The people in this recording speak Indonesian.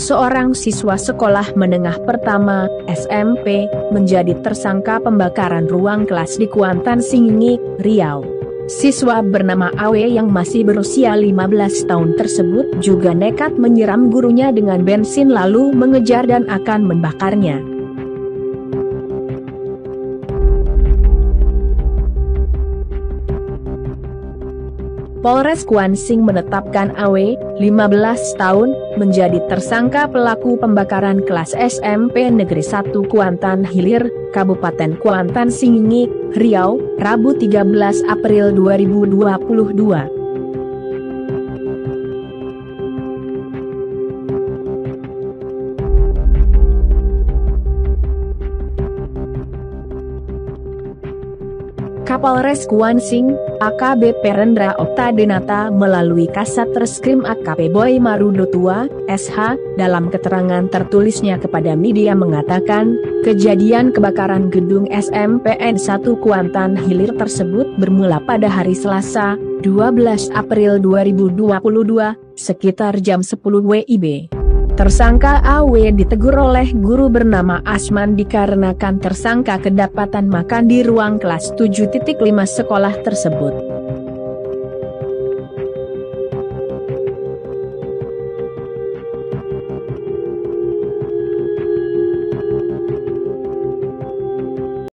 seorang siswa sekolah menengah pertama, SMP, menjadi tersangka pembakaran ruang kelas di Kuantan Singingi, Riau. Siswa bernama Aw yang masih berusia 15 tahun tersebut juga nekat menyiram gurunya dengan bensin lalu mengejar dan akan membakarnya. Polres Kuansing menetapkan Aw, 15 tahun, menjadi tersangka pelaku pembakaran kelas SMP Negeri 1 Kuantan Hilir, Kabupaten Kuantan Singingi, Riau, Rabu 13 April 2022. Kapolres Kuansing, AKBP Rendra Oktadenata melalui Kasat Reskrim AKP Boy Marudotua, SH, dalam keterangan tertulisnya kepada media mengatakan, kejadian kebakaran gedung SMPN 1 Kuantan Hilir tersebut bermula pada hari Selasa, 12 April 2022, sekitar jam 10 WIB. Tersangka Aw ditegur oleh guru bernama Asman dikarenakan tersangka kedapatan makan di ruang kelas 7.5 sekolah tersebut.